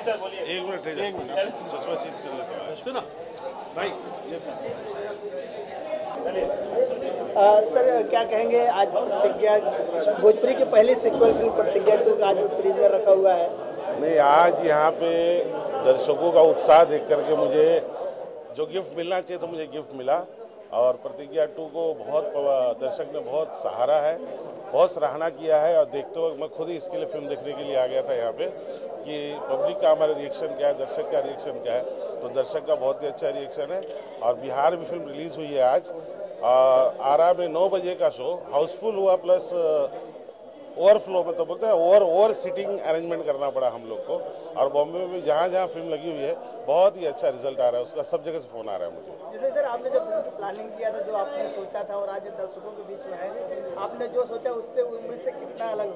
एक मिनट चश्मा चेंज कर लेता हूँ। सुनो भाई, सर क्या कहेंगे, आज प्रतिज्ञा भोजपुरी की पहली सिक्वल फिल्म प्रतिज्ञा 2 का आज प्रीमियर रखा हुआ है। नहीं, आज यहाँ पे दर्शकों का उत्साह देख करके मुझे जो गिफ्ट मिलना चाहिए तो मुझे गिफ्ट मिला। और प्रतिज्ञा 2 को बहुत दर्शक ने बहुत सराहा है, बहुत सराहना किया है। और देखते वक्त मैं खुद ही इसके लिए फिल्म देखने के लिए आ गया था यहाँ पे कि पब्लिक का हमारा रिएक्शन क्या है, दर्शक का रिएक्शन क्या है। तो दर्शक का बहुत ही अच्छा रिएक्शन है। और बिहार में फिल्म रिलीज़ हुई है आज। आरा में 9 बजे का शो हाउसफुल हुआ, प्लस ओवरफ्लो में तो बोलते हैं ओवर सीटिंग अरेंजमेंट करना पड़ा हम लोग को। और बॉम्बे में भी जहाँ जहाँ फिल्म लगी हुई है बहुत ही अच्छा रिजल्ट आ रहा है उसका, सब जगह से फोन आ रहा है मुझे। जैसे सर आपने जब फिल्म की प्लानिंग किया था, जो आपने सोचा था और आज दर्शकों के बीच में है, आपने जो सोचा उससे उम्मीद से कितना अलग